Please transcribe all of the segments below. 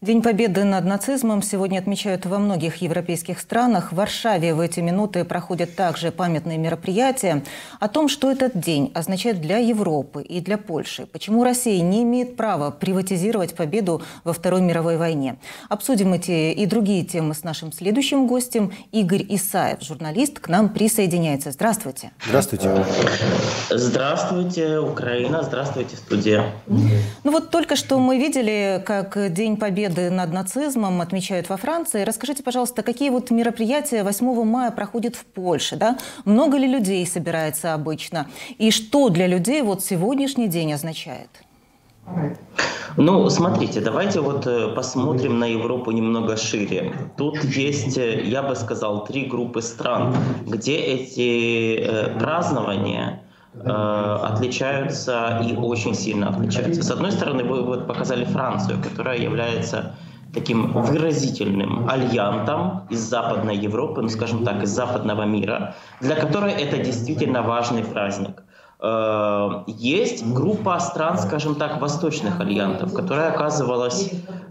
День Победы над нацизмом сегодня отмечают во многих европейских странах. В Варшаве в эти минуты проходят также памятные мероприятия. О том, что этот день означает для Европы и для Польши, почему Россия не имеет права приватизировать победу во Второй мировой войне. Обсудим эти и другие темы с нашим следующим гостем. Игорь Исаев, журналист, к нам присоединяется. Здравствуйте. Здравствуйте. Здравствуйте, Украина. Здравствуйте, студия. Ну вот только что мы видели, как День Победы над нацизмом отмечают во Франции. Расскажите, пожалуйста, какие вот мероприятия 8 мая проходят в Польше? Да? Много ли людей собирается обычно? И что для людей вот сегодняшний день означает? Ну, смотрите, давайте вот посмотрим на Европу немного шире. Тут есть, я бы сказал, 3 группы стран, где эти празднования отличаются и очень сильно отличаются. С одной стороны, вы вот показали Францию, которая является таким выразительным альянтом из Западной Европы, ну скажем так, из западного мира, для которой это действительно важный праздник. Есть группа стран, скажем так, восточных альянтов, которая оказывалась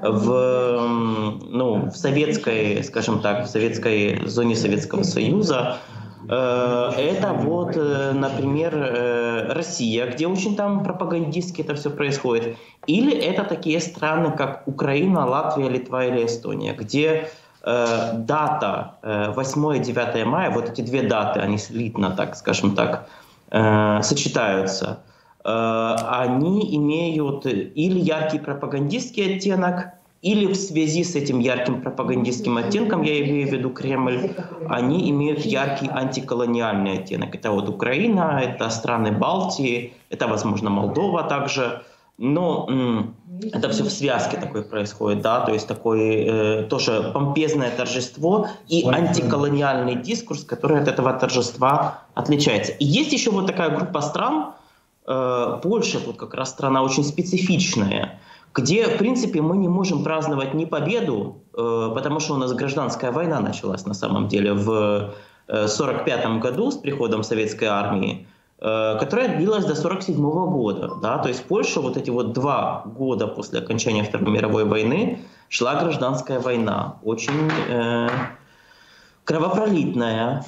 в советской, скажем так, в советской зоне Советского Союза. Это вот, например, Россия, где очень там пропагандистски это все происходит. Или это такие страны, как Украина, Латвия, Литва или Эстония, где дата 8-9 мая, вот эти 2 даты, они слитно, так скажем так, сочетаются. Они имеют или яркий пропагандистский оттенок, или в связи с этим ярким пропагандистским оттенком, я имею в виду Кремль, они имеют яркий антиколониальный оттенок. Это вот Украина, это страны Балтии, это, возможно, Молдова также. Но это все в связке такое происходит, да, то есть такое тоже помпезное торжество и антиколониальный дискурс, который от этого торжества отличается. И есть еще вот такая группа стран, Польша тут как раз страна очень специфичная, где, в принципе, мы не можем праздновать ни победу, потому что у нас гражданская война началась на самом деле в 1945 году с приходом советской армии, которая длилась до 1947 года. Да? То есть в Польше вот эти вот 2 года после окончания Второй мировой войны шла гражданская война, очень кровопролитная,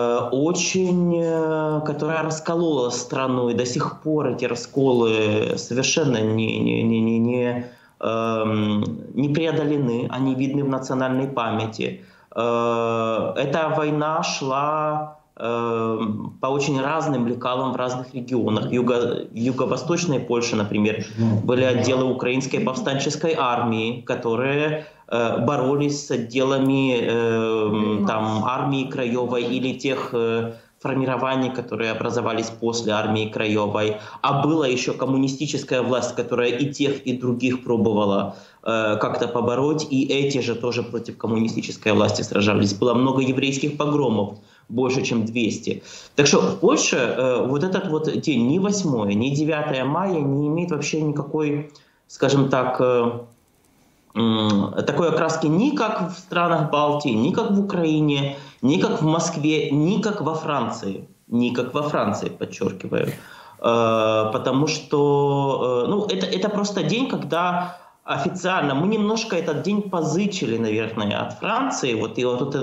которая расколола страну, и до сих пор эти расколы совершенно не преодолены, они видны в национальной памяти. Эта война шла по очень разным лекалам в разных регионах. В юго-восточной Польше, например, были отделы украинской повстанческой армии, которые боролись с отделами армии Краевой или тех формирований, которые образовались после армии Краевой. А была еще коммунистическая власть, которая и тех, и других пробовала как-то побороть, и эти же тоже против коммунистической власти сражались. Было много еврейских погромов, больше, чем 200. Так что в Польше вот этот вот день, ни 8, ни 9 мая, не имеет вообще никакой, скажем так, такой окраски ни как в странах Балтии, ни как в Украине, ни как в Москве, ни как во Франции. Ни как во Франции, подчеркиваю. Потому что это просто день, когда официально мы немножко этот день позычили, наверное, от Франции. Вот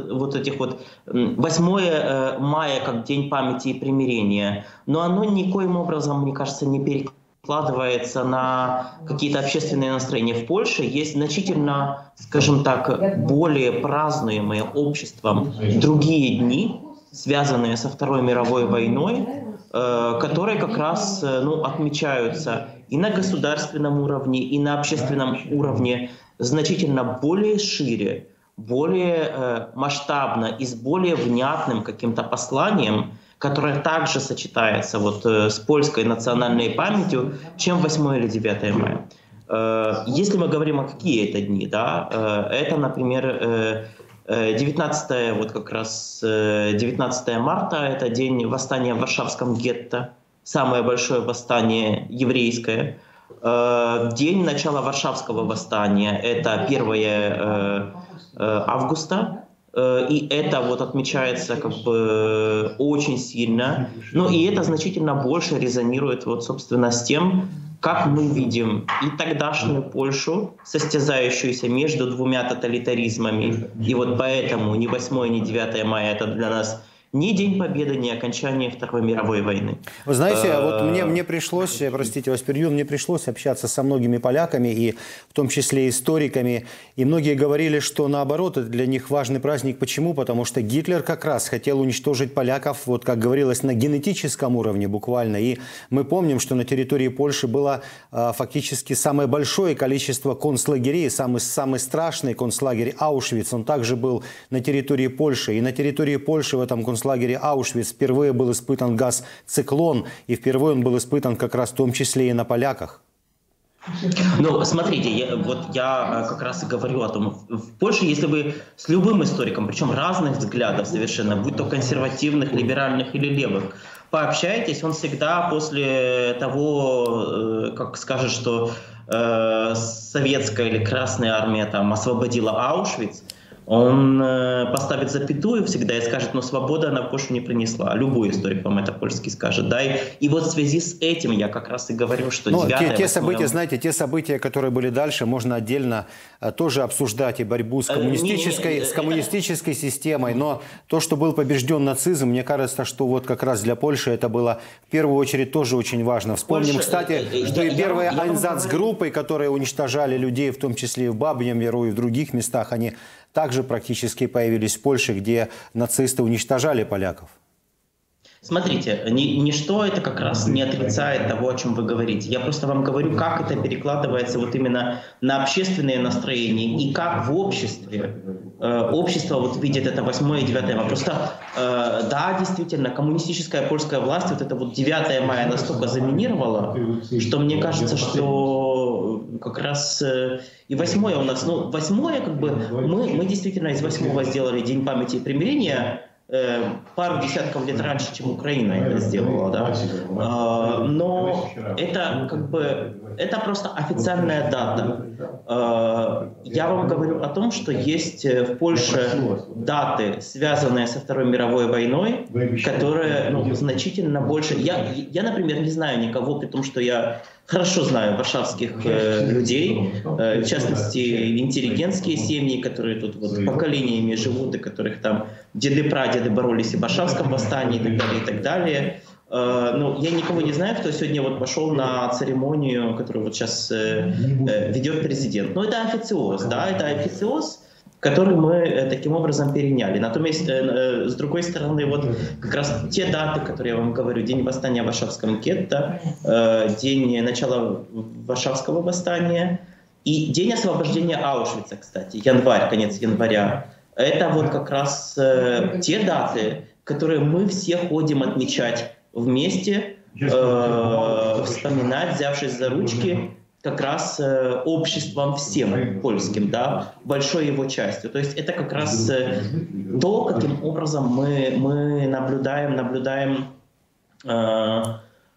8 мая как День памяти и примирения. Но оно никоим образом, мне кажется, не перекладывается на какие-то общественные настроения. В Польше есть значительно, скажем так, более празднуемые обществом другие дни, связанные со Второй мировой войной, которые как раз отмечаются и на государственном уровне, и на общественном уровне значительно более шире, более масштабно и с более внятным каким-то посланием, которое также сочетается вот с польской национальной памятью, чем 8 или 9 мая. Если мы говорим о какие это дни, да, это, например, 19 марта, это день восстания в Варшавском гетто, самое большое восстание еврейское. День начала Варшавского восстания, это 1 августа. И это вот отмечается как бы очень сильно. Ну и это значительно больше резонирует вот, собственно, с тем, как мы видим и тогдашнюю Польшу, состязающуюся между двумя тоталитаризмами, и вот поэтому ни 8, ни 9 мая это для нас ни День Победы, ни окончание Второй мировой войны. Вы знаете, вот мне пришлось, простите вас, перебью, мне пришлось общаться со многими поляками, и в том числе историками, и многие говорили, что наоборот, это для них важный праздник. Почему? Потому что Гитлер как раз хотел уничтожить поляков, вот как говорилось, на генетическом уровне буквально. И мы помним, что на территории Польши было фактически самое большое количество концлагерей, самый страшный концлагерь Аушвиц, он также был на территории Польши. И на территории Польши в этом концлагере Аушвиц впервые был испытан газ циклон, и впервые он был испытан как раз в том числе и на поляках. Ну, смотрите, я как раз и говорю о том, в Польше, если вы с любым историком, причем разных взглядов совершенно, будь то консервативных, либеральных или левых, пообщаетесь, он всегда после того, как скажет, что советская или Красная армия там освободила Аушвиц, он поставит запятую всегда и скажет, но свобода она Польшу не принесла. Любой историк вам это польский скажет. Да? И вот в связи с этим я как раз и говорю, что... Те события, знаете, те события, которые были дальше, можно отдельно тоже обсуждать и борьбу с коммунистической системой. Но то, что был побежден нацизм, мне кажется, что вот как раз для Польши это было в первую очередь тоже очень важно. Вспомним, кстати, что и первые Айнзац-группы, которые уничтожали людей, в том числе и в Бабьем Яру, и в других местах, они также практически появились в Польше, где нацисты уничтожали поляков. Смотрите, ничто это как раз не отрицает того, о чем вы говорите. Я просто вам говорю, как это перекладывается вот именно на общественные настроения и как в обществе. Общество вот видит это 8 и 9 мая. Просто, да, действительно, коммунистическая польская власть вот это вот 9 мая настолько заминировала, что мне кажется, что как раз и 8 у нас, ну, 8 как бы, мы действительно из 8 сделали День памяти и примирения, пару десятков лет раньше, чем Украина это сделала, да. Но это как бы это просто официальная дата. Я вам говорю о том, что есть в Польше даты, связанные со Второй мировой войной, которые значительно больше. Я, например, не знаю никого, при том, что я хорошо знаю варшавских людей, в частности, интеллигентские семьи, которые тут вот поколениями живут, и которых там деды-прадеды боролись и в Варшавском восстании и так далее, и так далее. Ну, я никого не знаю, кто сегодня вот пошел на церемонию, которую вот сейчас ведет президент. Но это официоз, да, это официоз, который мы таким образом переняли. Натоместь, с другой стороны, вот как раз те даты, которые я вам говорю, День восстания в Варшавском гетто, День начала Варшавского восстания и День освобождения Аушвица, кстати, январь, конец января. Это вот как раз те даты, которые мы все ходим отмечать вместе, вспоминать, взявшись за ручки, как раз обществом всем польским, да, большой его частью. То есть это как раз то, каким образом мы наблюдаем то,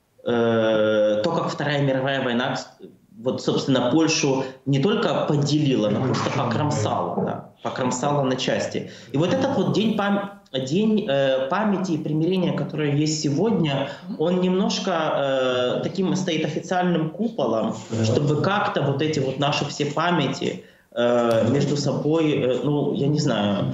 как Вторая мировая война, вот, собственно, Польшу не только поделила, но просто покромсала, да, покромсала на части. И вот этот вот день памяти и примирения, который есть сегодня, он немножко таким стоит официальным куполом, чтобы как-то вот эти вот наши все памяти между собой, ну, я не знаю,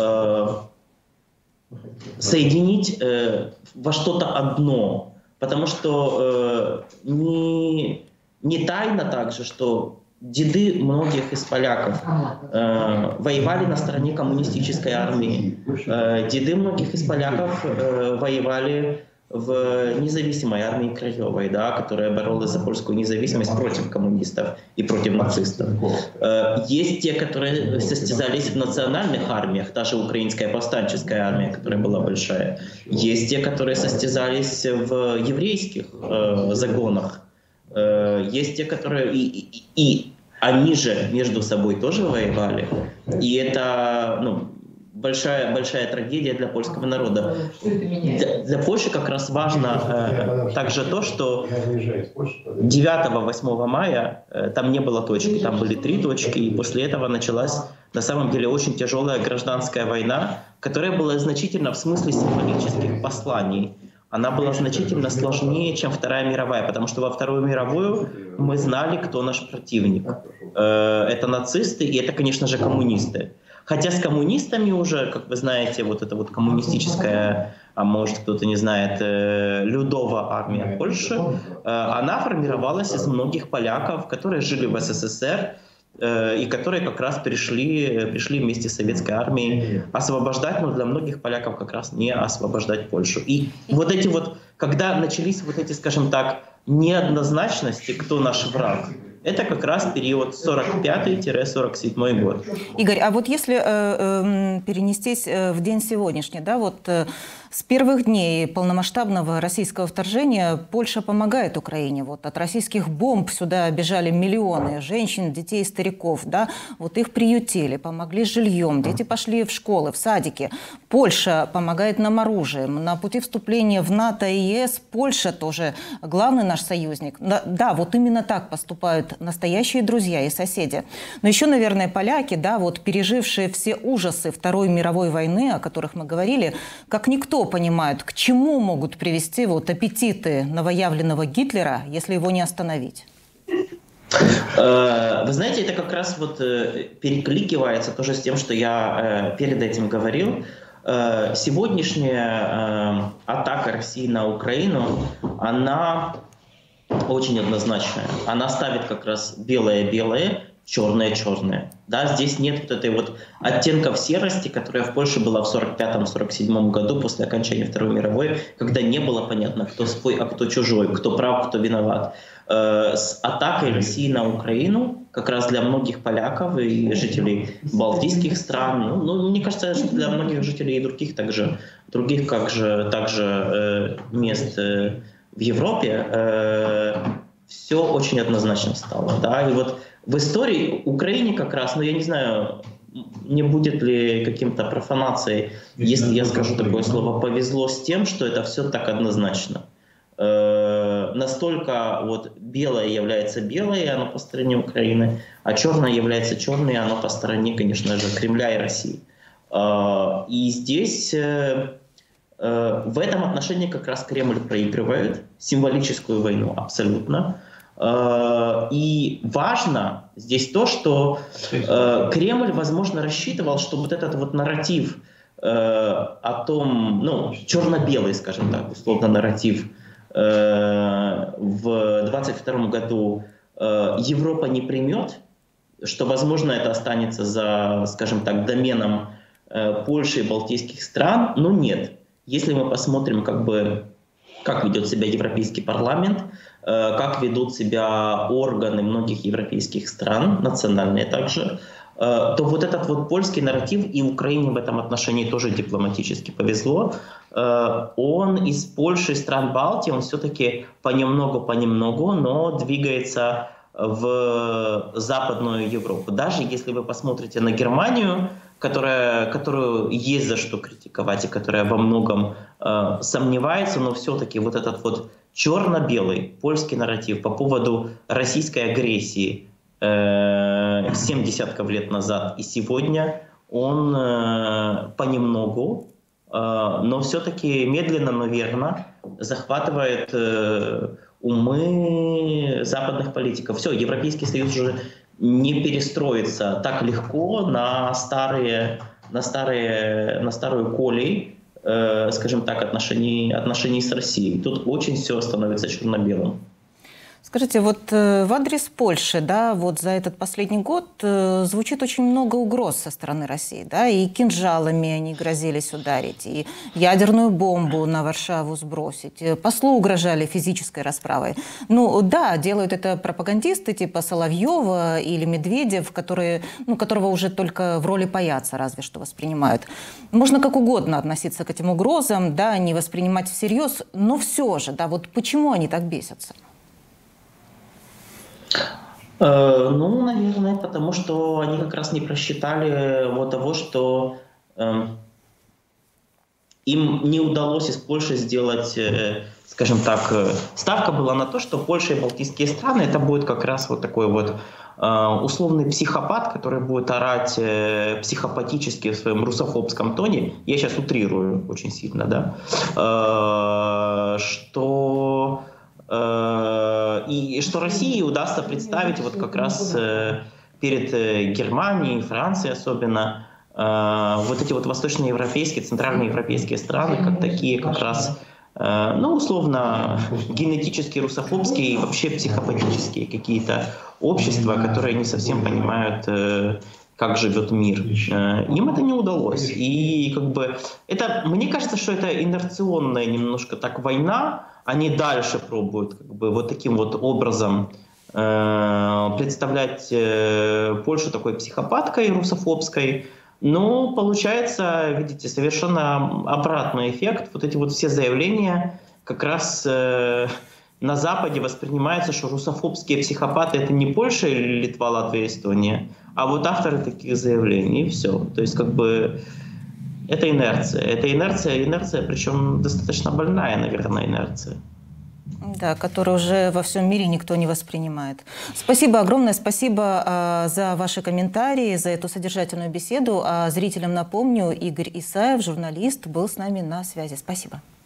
соединить во что-то одно. Потому что не тайна также, что деды многих из поляков воевали на стороне коммунистической армии. Деды многих из поляков воевали в независимой армии Краевой, да, которая боролась за польскую независимость против коммунистов и против нацистов. Есть те, которые состязались в национальных армиях, та же украинская повстанческая армия, которая была большая. Есть те, которые состязались в еврейских загонах. Есть те, которые и они же между собой тоже воевали. И это, ну, большая трагедия для польского народа. Для Польши как раз важно также то, что 9-8 мая там не было точки, там были 3 точки, и после этого началась на самом деле очень тяжелая гражданская война, которая была значительно в смысле символических посланий она была значительно сложнее, чем Вторая мировая, потому что во Вторую мировую мы знали, кто наш противник. Это нацисты и это, конечно же, коммунисты. Хотя с коммунистами уже, как вы знаете, вот эта вот коммунистическая, а может кто-то не знает, Людовая армия Польши, она формировалась из многих поляков, которые жили в СССР, и которые как раз пришли вместе с советской армией освобождать, но для многих поляков как раз не освобождать Польшу. И вот эти вот, когда начались вот эти, скажем так, неоднозначности, кто наш враг, это как раз период 45-47 год. Игорь, а вот если перенестись в день сегодняшний, да, вот с первых дней полномасштабного российского вторжения Польша помогает Украине. Вот от российских бомб сюда бежали миллионы женщин, детей, стариков, да, вот их приютили, помогли с жильем, дети пошли в школы, в садики. Польша помогает нам оружием. На пути вступления в НАТО и ЕС Польша тоже главный наш союзник. Да, вот именно так поступают настоящие друзья и соседи. Но еще, наверное, поляки, да, вот пережившие все ужасы Второй мировой войны, о которых мы говорили, как никто понимают, к чему могут привести вот аппетиты новоявленного Гитлера, если его не остановить? Вы знаете, это как раз вот перекликивается тоже с тем, что я перед этим говорил. Сегодняшняя атака России на Украину, она очень однозначная. Она ставит как раз белое-белое, черное-черное. Да, здесь нет вот этой вот оттенков серости, которая в Польше была в 1945-1947 году после окончания Второй мировой, когда не было понятно, кто свой, а кто чужой, кто прав, кто виноват. С атакой России на Украину как раз для многих поляков и жителей балтийских стран, мне кажется, что для многих жителей и других также мест в Европе все очень однозначно стало. Да? И вот в истории Украине как раз, я не знаю, не будет ли каким-то профанацией, если я скажу такое слово, повезло с тем, что это все так однозначно. Настолько вот белое является белое, и оно по стороне Украины, а черное является черное, и оно по стороне, конечно же, Кремля и России. И здесь в этом отношении как раз Кремль проигрывает символическую войну абсолютно. И важно здесь то, что Кремль, возможно, рассчитывал, что вот этот вот нарратив о том, черно-белый, скажем так, условно нарратив в 22 году Европа не примет, что, возможно, это останется за, скажем так, доменом Польши и балтийских стран, но нет. Если мы посмотрим, как ведет себя Европейский парламент, как ведут себя органы многих европейских стран, национальные также, то вот этот вот польский нарратив, и Украине в этом отношении тоже дипломатически повезло, он из Польши и стран Балтии, он все-таки понемногу, но двигается в Западную Европу. Даже если вы посмотрите на Германию, которую есть за что критиковать и которая во многом сомневается, но все-таки вот этот вот черно-белый польский нарратив по поводу российской агрессии 7 десятков лет назад и сегодня, он понемногу, но все-таки медленно, но верно захватывает умы западных политиков. Все, Европейский Союз уже не перестроится так легко на старую колей, скажем так, отношений с Россией. Тут очень все становится черно-белым. Скажите, вот в адрес Польши, да, вот за этот последний год звучит очень много угроз со стороны России, да, и кинжалами они грозились ударить, и ядерную бомбу на Варшаву сбросить, послу угрожали физической расправой. Да, делают это пропагандисты типа Соловьева или Медведев, которого уже только в роли паяца разве что воспринимают. Можно как угодно относиться к этим угрозам, да, не воспринимать всерьез, но все же, да, вот почему они так бесятся? Наверное, потому что они как раз не просчитали того, что им не удалось из Польши сделать, скажем так, ставка была на то, что Польша и балтийские страны это будет как раз вот такой вот условный психопат, который будет орать психопатически в своем русофобском тоне, я сейчас утрирую очень сильно, да, что России удастся представить вот как раз перед Германией, Францией особенно, вот эти вот восточноевропейские, центральноевропейские страны, как такие как раз, ну, условно, генетически русофобские и вообще психопатические какие-то общества, которые не совсем понимают, как живет мир. Им это не удалось. И как бы это, мне кажется, что это инерционная немножко так война. Они дальше пробуют как бы вот таким вот образом представлять Польшу такой психопаткой русофобской. Но получается, видите, совершенно обратный эффект. Вот эти вот все заявления как раз на Западе воспринимается, что русофобские психопаты — это не Польша или Литва, Латвия, Эстония, а вот авторы таких заявлений, и все. То есть как бы это инерция. Это инерция, причем достаточно больная, наверное, инерция. Да, которую уже во всем мире никто не воспринимает. Спасибо огромное, спасибо за ваши комментарии, за эту содержательную беседу. А зрителям напомню, Игорь Исаев, журналист, был с нами на связи. Спасибо.